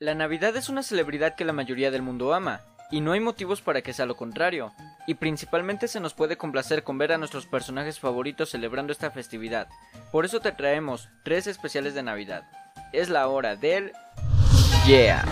La Navidad es una celebridad que la mayoría del mundo ama, y no hay motivos para que sea lo contrario, y principalmente se nos puede complacer con ver a nuestros personajes favoritos celebrando esta festividad. Por eso te traemos 3 especiales de Navidad. Es la hora del... ¡Yeah!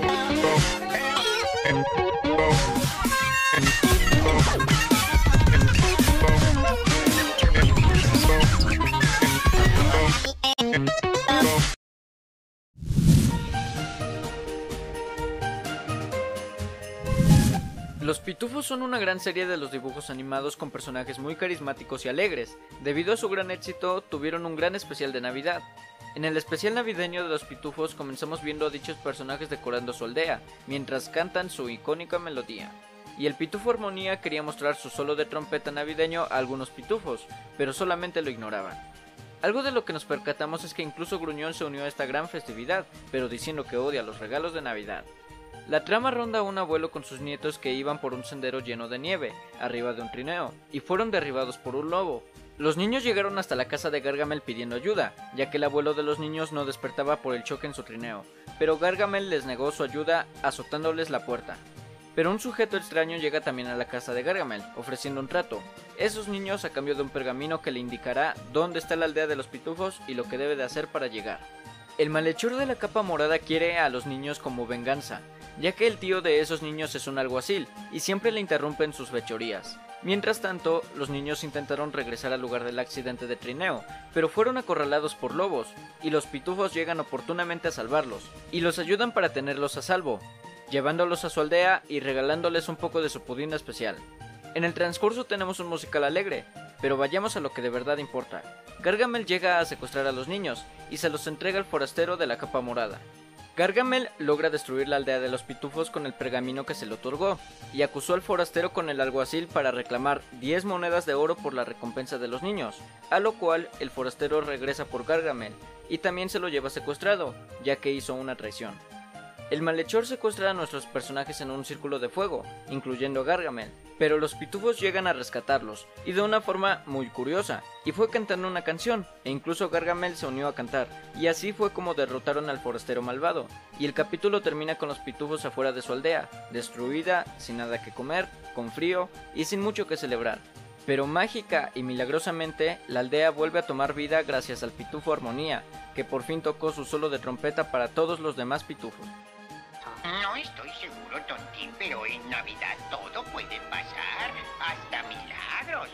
Los Pitufos son una gran serie de los dibujos animados con personajes muy carismáticos y alegres. Debido a su gran éxito, tuvieron un gran especial de Navidad. En el especial navideño de los Pitufos comenzamos viendo a dichos personajes decorando su aldea, mientras cantan su icónica melodía. Y el Pitufo Armonía quería mostrar su solo de trompeta navideño a algunos pitufos, pero solamente lo ignoraban. Algo de lo que nos percatamos es que incluso Gruñón se unió a esta gran festividad, pero diciendo que odia los regalos de Navidad. La trama ronda a un abuelo con sus nietos que iban por un sendero lleno de nieve, arriba de un trineo, y fueron derribados por un lobo. Los niños llegaron hasta la casa de Gargamel pidiendo ayuda, ya que el abuelo de los niños no despertaba por el choque en su trineo, pero Gargamel les negó su ayuda azotándoles la puerta. Pero un sujeto extraño llega también a la casa de Gargamel, ofreciendo un trato. Esos niños a cambio de un pergamino que le indicará dónde está la aldea de los pitufos y lo que debe de hacer para llegar. El malhechor de la capa morada quiere a los niños como venganza, ya que el tío de esos niños es un alguacil y siempre le interrumpen sus fechorías. Mientras tanto, los niños intentaron regresar al lugar del accidente de trineo, pero fueron acorralados por lobos, y los pitufos llegan oportunamente a salvarlos, y los ayudan para tenerlos a salvo, llevándolos a su aldea y regalándoles un poco de su pudín especial. En el transcurso tenemos un musical alegre, pero vayamos a lo que de verdad importa. Gargamel llega a secuestrar a los niños, y se los entrega al forastero de la capa morada. Gargamel logra destruir la aldea de los pitufos con el pergamino que se le otorgó, y acusó al forastero con el alguacil para reclamar 10 monedas de oro por la recompensa de los niños, a lo cual el forastero regresa por Gargamel, y también se lo lleva secuestrado, ya que hizo una traición. El malhechor secuestra a nuestros personajes en un círculo de fuego, incluyendo a Gargamel, pero los pitufos llegan a rescatarlos, y de una forma muy curiosa, y fue cantando una canción, e incluso Gargamel se unió a cantar, y así fue como derrotaron al forastero malvado, y el capítulo termina con los pitufos afuera de su aldea, destruida, sin nada que comer, con frío, y sin mucho que celebrar. Pero mágica y milagrosamente, la aldea vuelve a tomar vida gracias al Pitufo Armonía, que por fin tocó su solo de trompeta para todos los demás pitufos. No estoy seguro, Tontín, pero en Navidad todo puede pasar, hasta milagros.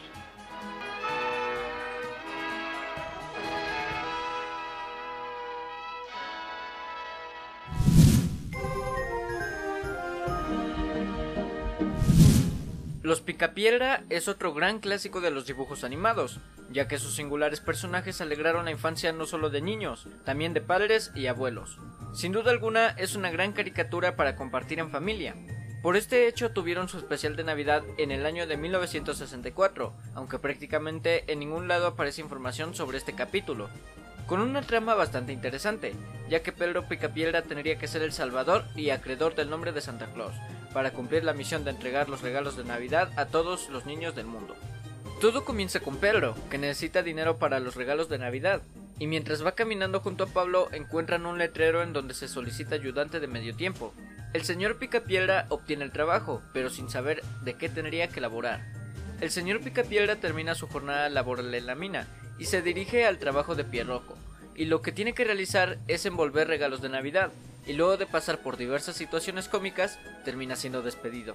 Los Picapiedra es otro gran clásico de los dibujos animados, ya que sus singulares personajes alegraron la infancia no solo de niños, también de padres y abuelos. Sin duda alguna es una gran caricatura para compartir en familia. Por este hecho tuvieron su especial de Navidad en el año de 1964, aunque prácticamente en ningún lado aparece información sobre este capítulo. Con una trama bastante interesante, ya que Pedro Picapiedra tendría que ser el salvador y acreedor del nombre de Santa Claus, para cumplir la misión de entregar los regalos de Navidad a todos los niños del mundo. Todo comienza con Pedro, que necesita dinero para los regalos de Navidad, y mientras va caminando junto a Pablo encuentran un letrero en donde se solicita ayudante de medio tiempo. El señor Picapiedra obtiene el trabajo, pero sin saber de qué tendría que laborar. El señor Picapiedra termina su jornada laboral en la mina, y se dirige al trabajo de Pierroco, y lo que tiene que realizar es envolver regalos de Navidad, y luego de pasar por diversas situaciones cómicas, termina siendo despedido.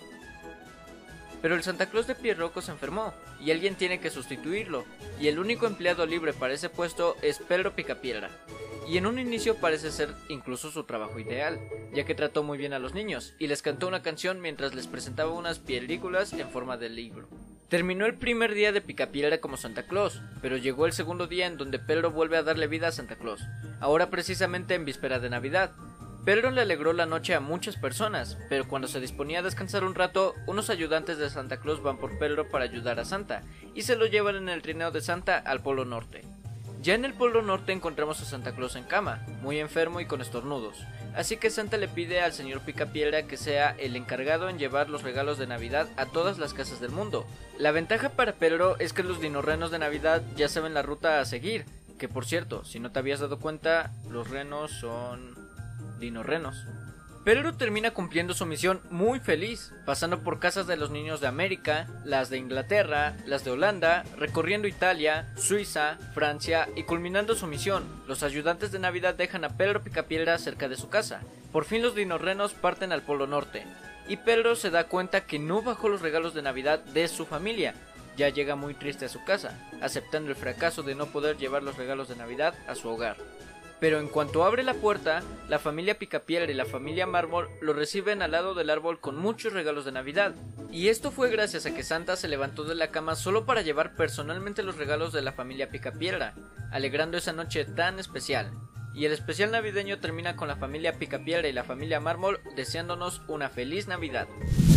Pero el Santa Claus de Pierroco se enfermó, y alguien tiene que sustituirlo, y el único empleado libre para ese puesto es Pedro Picapiedra, y en un inicio parece ser incluso su trabajo ideal, ya que trató muy bien a los niños, y les cantó una canción mientras les presentaba unas películas en forma de libro. Terminó el primer día de Picapiedra como Santa Claus, pero llegó el segundo día en donde Pedro vuelve a darle vida a Santa Claus, ahora precisamente en víspera de Navidad. Pedro le alegró la noche a muchas personas, pero cuando se disponía a descansar un rato, unos ayudantes de Santa Claus van por Pedro para ayudar a Santa, y se lo llevan en el trineo de Santa al Polo Norte. Ya en el Polo Norte encontramos a Santa Claus en cama, muy enfermo y con estornudos, así que Santa le pide al señor Picapiedra que sea el encargado en llevar los regalos de Navidad a todas las casas del mundo. La ventaja para Pedro es que los dinorrenos de Navidad ya saben la ruta a seguir, que por cierto, si no te habías dado cuenta, los renos son dinorrenos. Pedro termina cumpliendo su misión muy feliz, pasando por casas de los niños de América, las de Inglaterra, las de Holanda, recorriendo Italia, Suiza, Francia y culminando su misión. Los ayudantes de Navidad dejan a Pedro Picapiedra cerca de su casa. Por fin los dinorrenos parten al Polo Norte, y Pedro se da cuenta que no bajó los regalos de Navidad de su familia. Ya llega muy triste a su casa, aceptando el fracaso de no poder llevar los regalos de Navidad a su hogar. Pero en cuanto abre la puerta, la familia Picapiedra y la familia Mármol lo reciben al lado del árbol con muchos regalos de Navidad. Y esto fue gracias a que Santa se levantó de la cama solo para llevar personalmente los regalos de la familia Picapiedra, alegrando esa noche tan especial. Y el especial navideño termina con la familia Picapiedra y la familia Mármol deseándonos una feliz Navidad.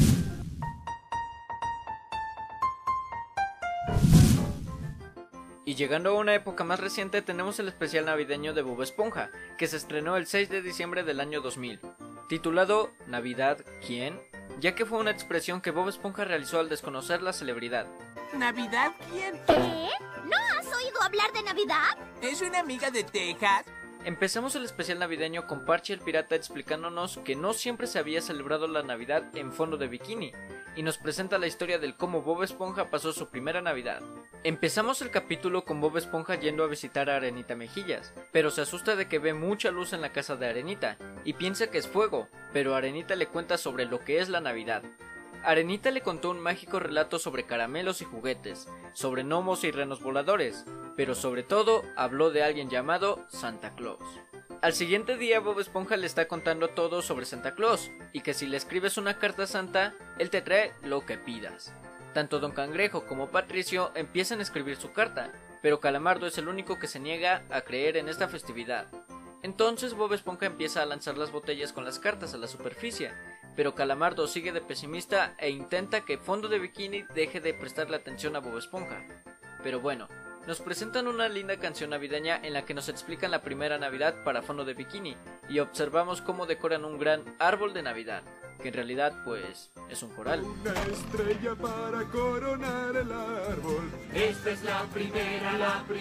Y llegando a una época más reciente tenemos el especial navideño de Bob Esponja, que se estrenó el 6 de diciembre del año 2000, titulado ¿Navidad quién?, ya que fue una expresión que Bob Esponja realizó al desconocer la celebridad. ¿Navidad quién? ¿Qué? ¿No has oído hablar de Navidad? ¿Es una amiga de Texas? Empezamos el especial navideño con Parche el Pirata explicándonos que no siempre se había celebrado la Navidad en fondo de bikini, y nos presenta la historia del cómo Bob Esponja pasó su primera Navidad. Empezamos el capítulo con Bob Esponja yendo a visitar a Arenita Mejillas, pero se asusta de que ve mucha luz en la casa de Arenita, y piensa que es fuego, pero Arenita le cuenta sobre lo que es la Navidad. Arenita le contó un mágico relato sobre caramelos y juguetes, sobre gnomos y renos voladores, pero sobre todo habló de alguien llamado Santa Claus. Al siguiente día Bob Esponja le está contando todo sobre Santa Claus, y que si le escribes una carta a Santa, él te trae lo que pidas. Tanto Don Cangrejo como Patricio empiezan a escribir su carta, pero Calamardo es el único que se niega a creer en esta festividad. Entonces Bob Esponja empieza a lanzar las botellas con las cartas a la superficie, pero Calamardo sigue de pesimista e intenta que Fondo de Bikini deje de prestarle atención a Bob Esponja. Pero bueno, nos presentan una linda canción navideña en la que nos explican la primera Navidad para Fondo de Bikini y observamos cómo decoran un gran árbol de Navidad, que en realidad pues es un coral. Una estrella para coronar el árbol. Esta es la primera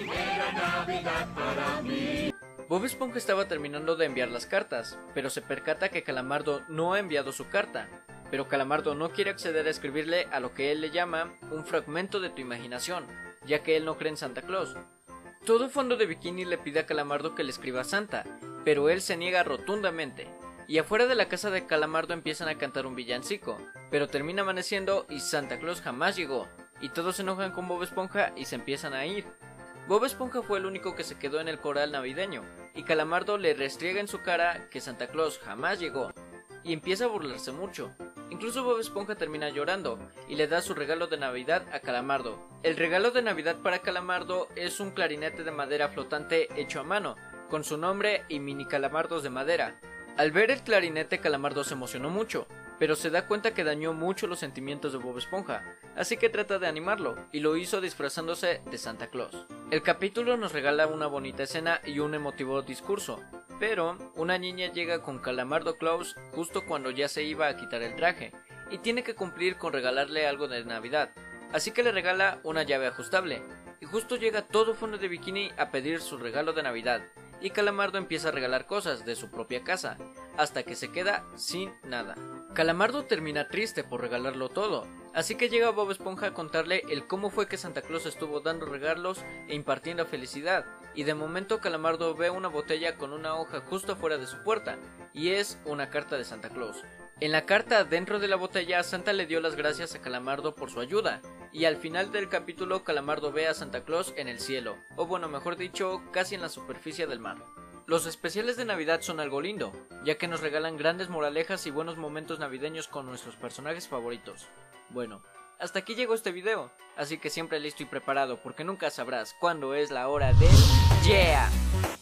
Navidad para mí. Bob Esponja estaba terminando de enviar las cartas, pero se percata que Calamardo no ha enviado su carta. Pero Calamardo no quiere acceder a escribirle a lo que él le llama un fragmento de tu imaginación, ya que él no cree en Santa Claus. Todo Fondo de Bikini le pide a Calamardo que le escriba a Santa, pero él se niega rotundamente. Y afuera de la casa de Calamardo empiezan a cantar un villancico, pero termina amaneciendo y Santa Claus jamás llegó, y todos se enojan con Bob Esponja y se empiezan a ir. Bob Esponja fue el único que se quedó en el coral navideño, y Calamardo le restriega en su cara que Santa Claus jamás llegó, y empieza a burlarse mucho. Incluso Bob Esponja termina llorando, y le da su regalo de Navidad a Calamardo. El regalo de Navidad para Calamardo es un clarinete de madera flotante hecho a mano, con su nombre y mini calamardos de madera. Al ver el clarinete Calamardo se emocionó mucho, pero se da cuenta que dañó mucho los sentimientos de Bob Esponja, así que trata de animarlo, y lo hizo disfrazándose de Santa Claus. El capítulo nos regala una bonita escena y un emotivo discurso, pero una niña llega con Calamardo Claus justo cuando ya se iba a quitar el traje, y tiene que cumplir con regalarle algo de Navidad, así que le regala una llave ajustable, y justo llega todo Fondo de Bikini a pedir su regalo de Navidad, y Calamardo empieza a regalar cosas de su propia casa, hasta que se queda sin nada. Calamardo termina triste por regalarlo todo, así que llega Bob Esponja a contarle el cómo fue que Santa Claus estuvo dando regalos e impartiendo felicidad, y de momento Calamardo ve una botella con una hoja justo afuera de su puerta, y es una carta de Santa Claus. En la carta dentro de la botella Santa le dio las gracias a Calamardo por su ayuda, y al final del capítulo Calamardo ve a Santa Claus en el cielo, o bueno, mejor dicho, casi en la superficie del mar. Los especiales de Navidad son algo lindo, ya que nos regalan grandes moralejas y buenos momentos navideños con nuestros personajes favoritos. Bueno, hasta aquí llegó este video, así que siempre listo y preparado porque nunca sabrás cuándo es la hora del ¡Yeah!